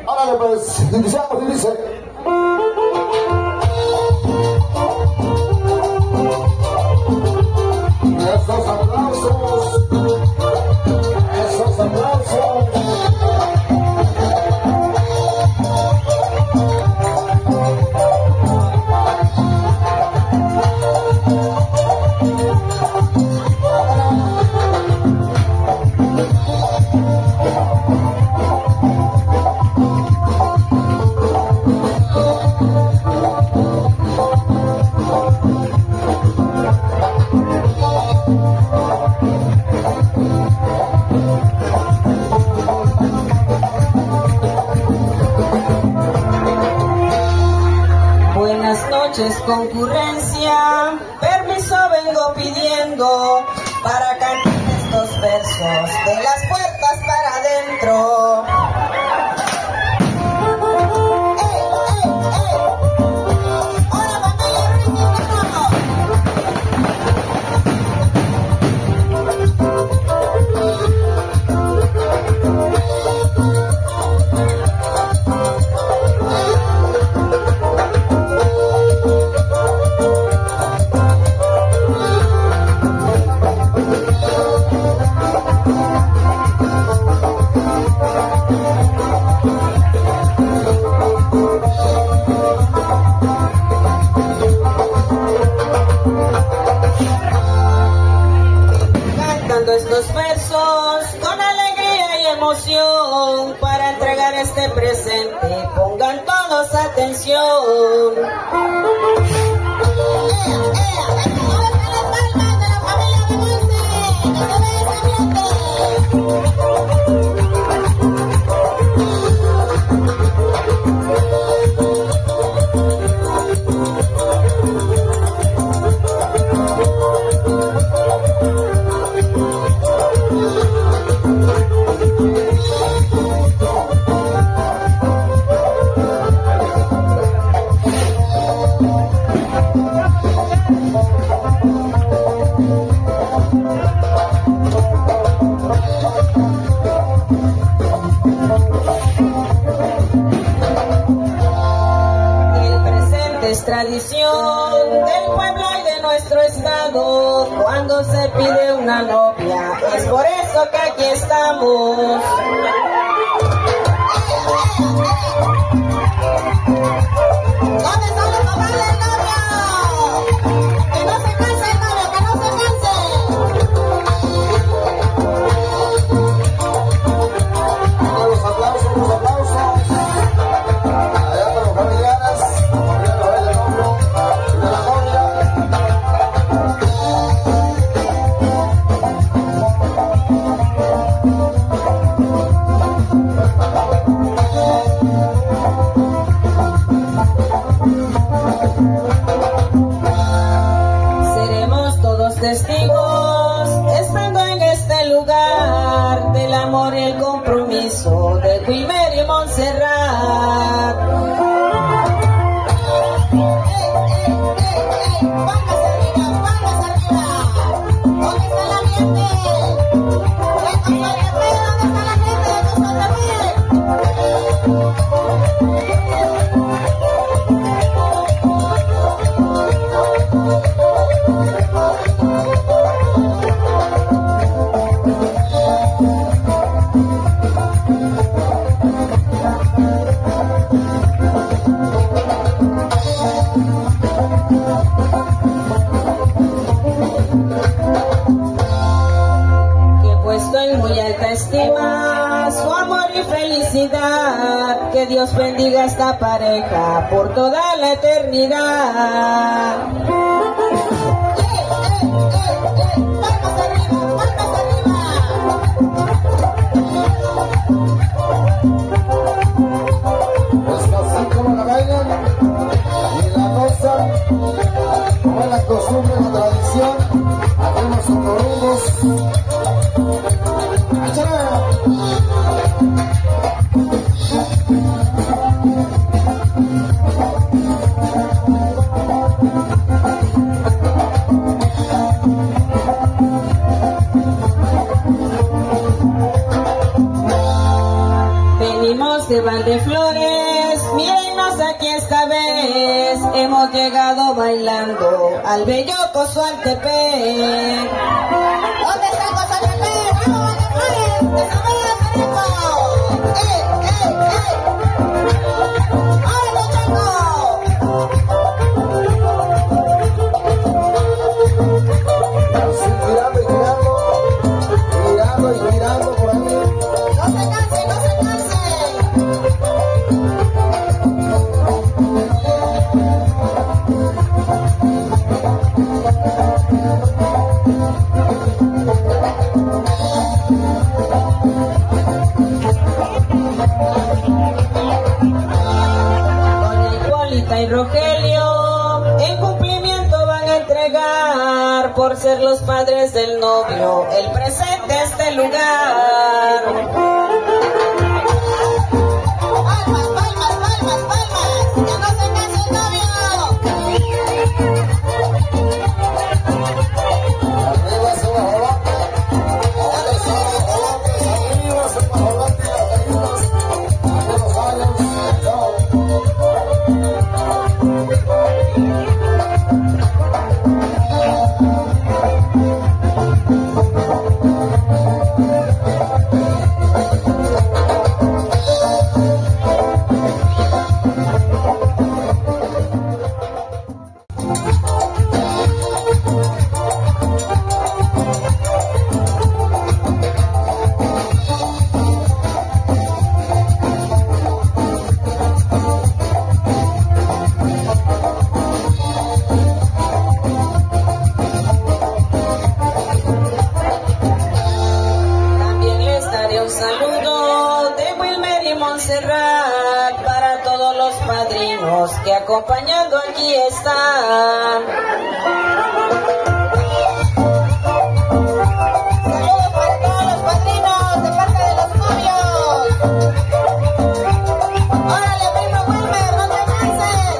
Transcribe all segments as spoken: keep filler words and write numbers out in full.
Órale pues, iniciamos y dice. Esos aplausos, esos aplausos. Concurrencia, permiso vengo pidiendo para cantar estos versos de las puertas para adentro. Estos versos con alegría y emoción para entregar este presente, pongan todos atención. Tradición del pueblo y de nuestro estado, cuando se pide una novia, es por eso que aquí estamos. ¿Dónde están los papás del novio? Que no se canse el novio, que no se canse. Los aplausos, los aplausos. Allá para los familiares. Seremos todos testigos, estando en este lugar, del amor y el compromiso de Wilmer y Montserrat. Estima su amor y felicidad, que Dios bendiga a esta pareja por toda la eternidad. Pues así como la bailan y la gozan, como es la costumbre, la tradición, hacemos socorridos. Venimos de Valdeflores, mírenos aquí esta vez, hemos llegado bailando al bello Cozoaltepec. ¿Dónde está Cozoaltepec? ¡Vamos, Valdeflores! ¡Que se vaya Federico! ¡Eh, eh, eh! ¡Ahora, Chaco! Así, girando y girando, girando y girando por ahí. ¡No se cansen, no se cansen! Y Rogelio en cumplimiento van a entregar por ser los padres del novio el presente a este lugar. Palmas, palmas, palmas, palmas, que no se canse el novio. Arriba se va volante, arriba se va volante, las gallinas, de los años, chao. Para todos los padrinos que acompañando aquí están. Saludos para todos los padrinos de parte de los novios. ¡Órale, primo Wilmer, no te canses!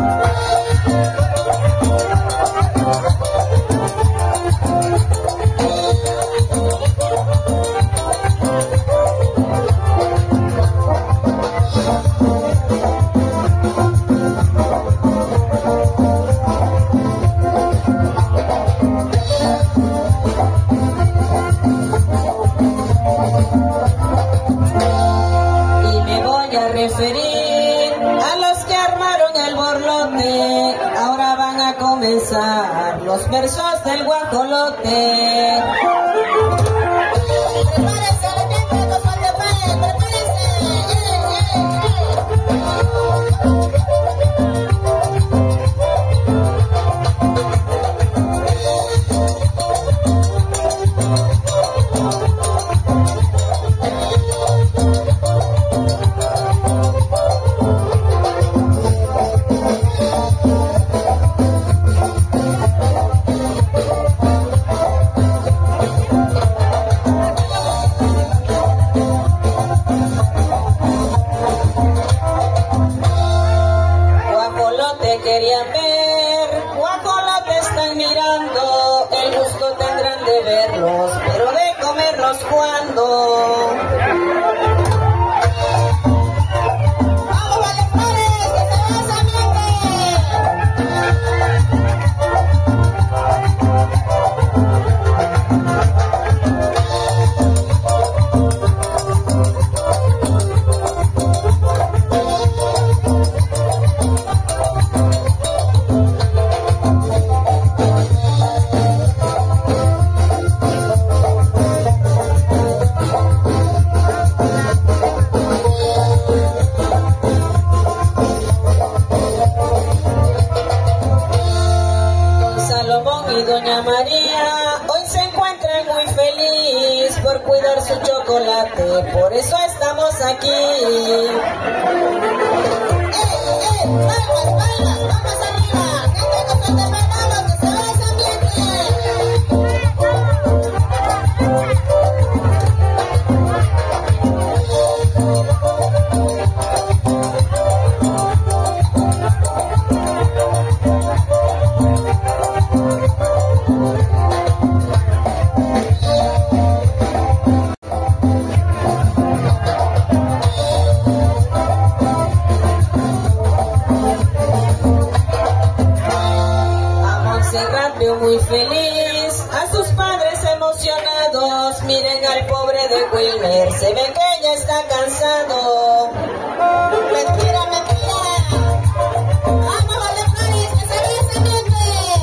Referir a los que armaron el borlote, ahora van a comenzar los versos del guajolote. Prepárense, la gente de Cozoaltepec, prepárense. Querían ver, guajolote están mirando, el gusto tendrán de verlos, pero de comerlos cuando. ¡Vamos, Valdeflores, que se vaya ese ambiente! Y doña María hoy se encuentra muy feliz por cuidar su chocolate, por eso estamos aquí. ¡Eh, eh! ¡Palmas, palmas! ¡Vamos arriba! ¡Gente de Cozoaltepec, vamos, que se vaya ese ambiente! veo muy feliz a sus padres emocionados. Miren al pobre de Wilmer, se ve que ya está cansado. Mentira, mentira. Vamos, Valdemari, que se ve ese ambiente.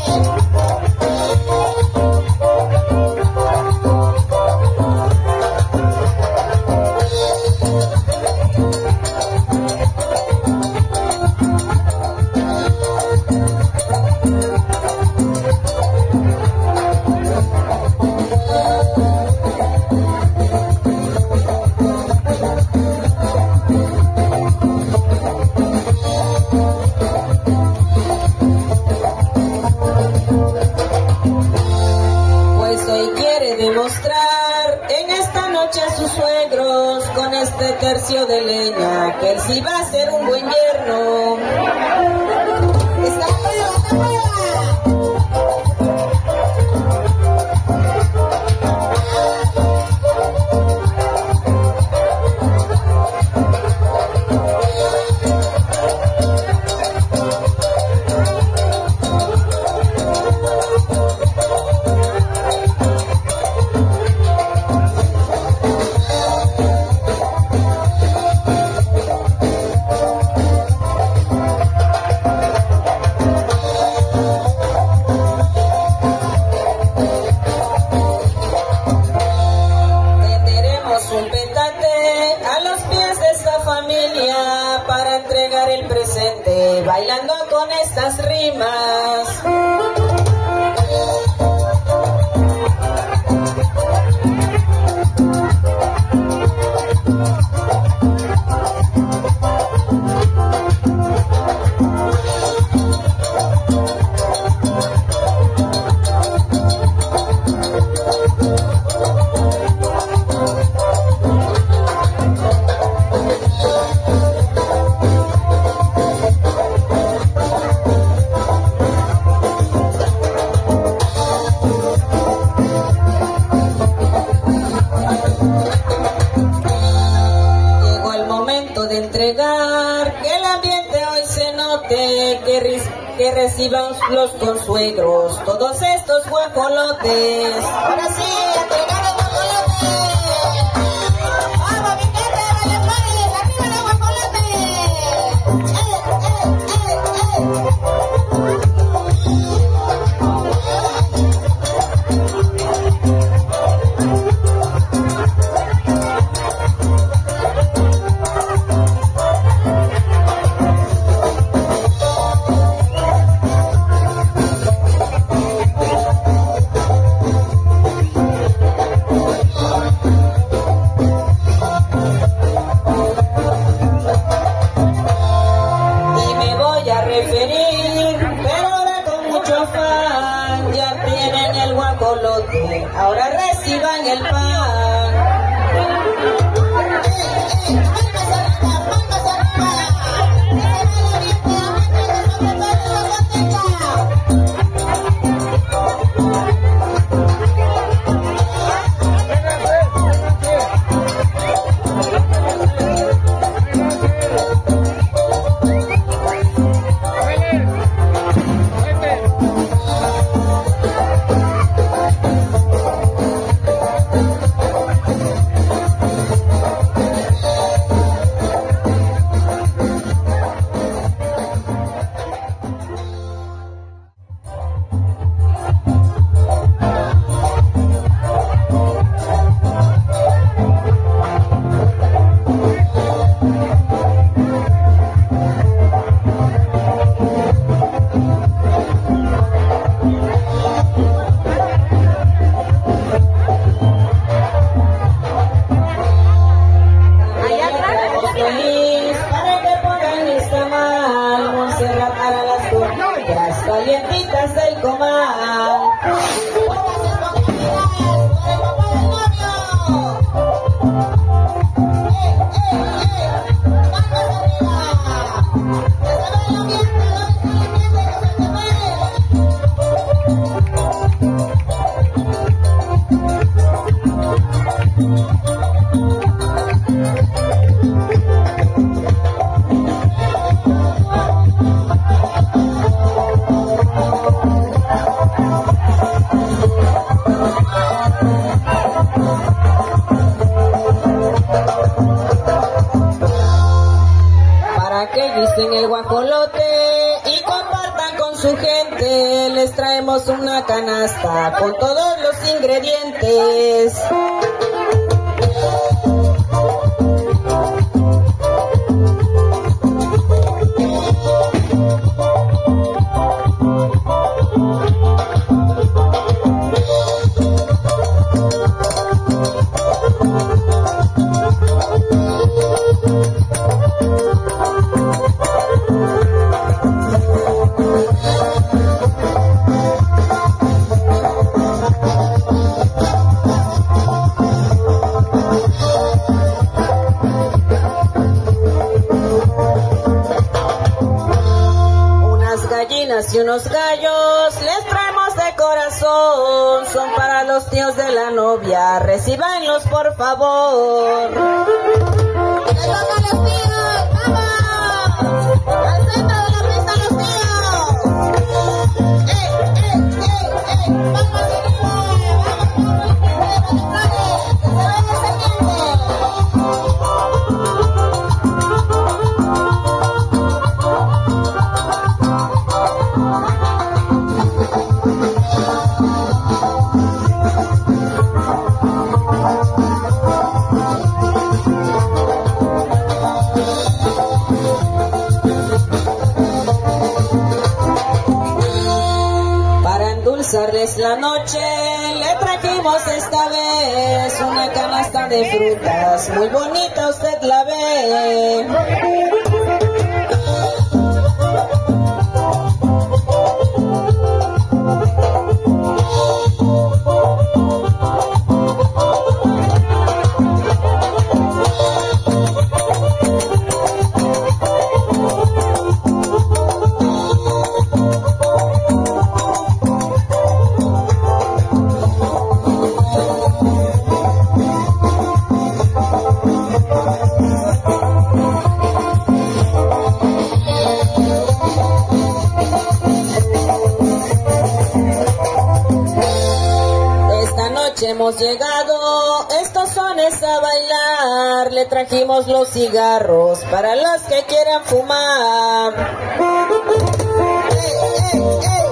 Este tercio de leña, que él sí va a ser un buen yerno. Está nueva, está nueva. Bailando con estas rimas. Que reciban los consuegros todos estos guajolotes. Ahora sí, entregar los guajolotes. Vamos, mi gente, Valdemari, arriba los guajolotes. Eh, eh, eh, ahora reciban el pan. Calientitas del comal. que dicen el guajolote y compartan con su gente. Les traemos una canasta con todos los ingredientes. Y unos gallos les traemos de corazón, son para los tíos de la novia, recíbanlos por favor. ¡Les toca a los tíos! ¡Vamos! ¡Al centro de la pista los tíos! ¡Eh, eh, eh, eh! ¡Vamos arriba! ¡Vamos, vamos! ¡Que se vaya ese tiempo! Endulzarles la noche, le trajimos esta vez una canasta de frutas, muy bonita usted la ve. Hemos llegado estos sones a bailar, le trajimos los cigarros para los que quieran fumar. ¡Ey, ey, ey!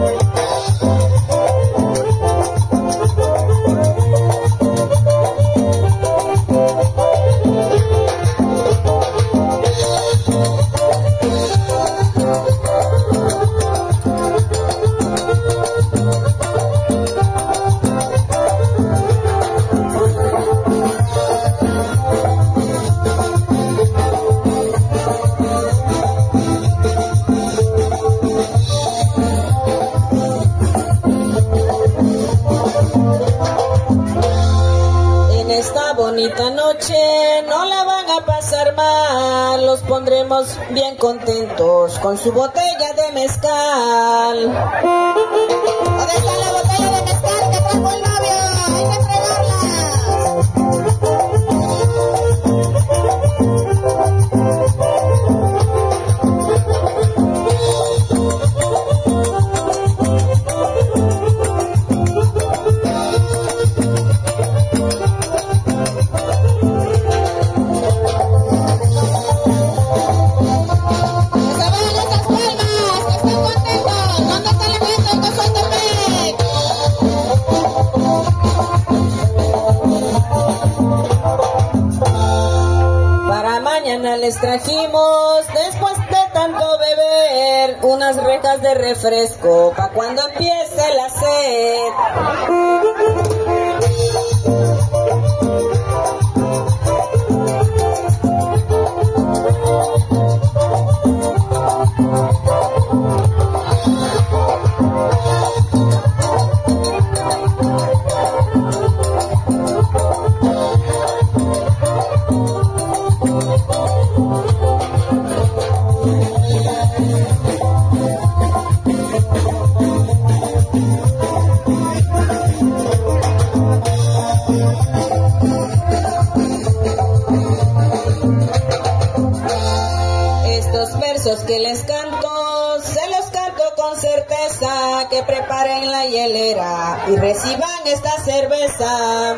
Bonita noche, no la van a pasar mal, los pondremos bien contentos con su botella de mezcal. ¿Dónde está la botella de mezcal que trajo el novio? Hay que entregarla. Les trajimos, después de tanto beber, unas rejas de refresco pa' cuando empiece la sed. Que les canto, se los canto con certeza, que preparen la hielera y reciban esta cerveza.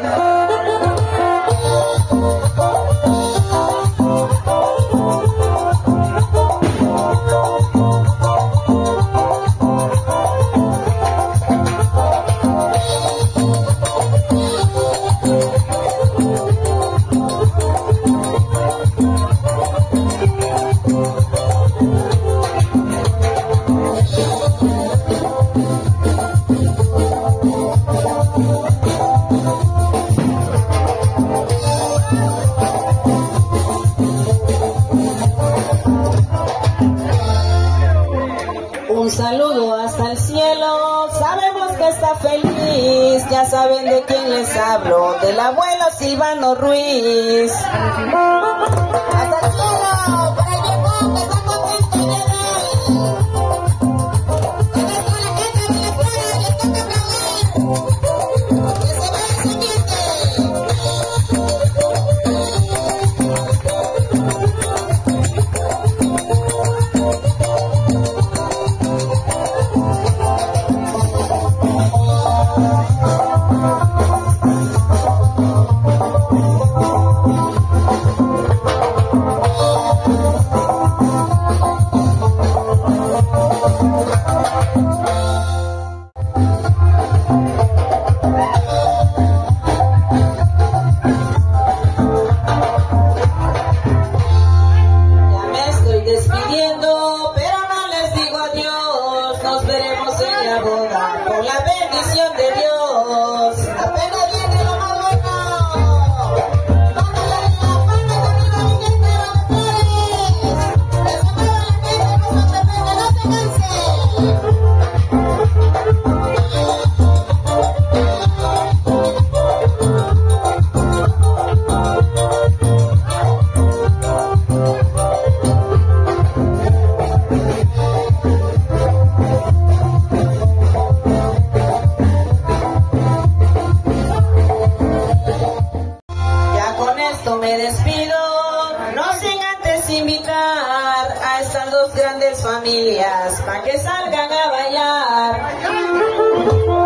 un saludo hasta el cielo, sabemos que está feliz, ya saben de quién les hablo, del abuelo Silvano Ruiz. Hasta el cielo, para el viejón que está contento y de me despido, no sin antes invitar a estas dos grandes familias para que salgan a bailar.